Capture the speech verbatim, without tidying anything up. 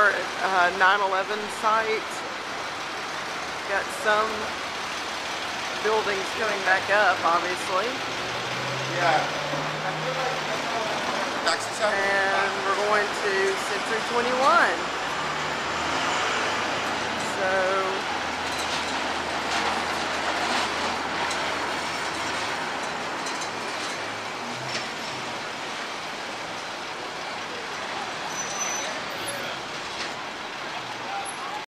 our uh, nine eleven site. Got some buildings coming back up, obviously. Yeah. And we're going to Century twenty-one.